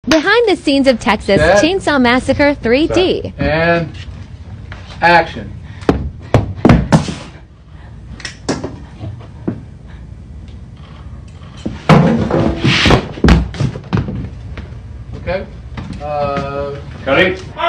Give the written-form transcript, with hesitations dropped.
Behind the scenes of Texas Set. Chainsaw Massacre 3D. Set. And action. Okay. Cutting.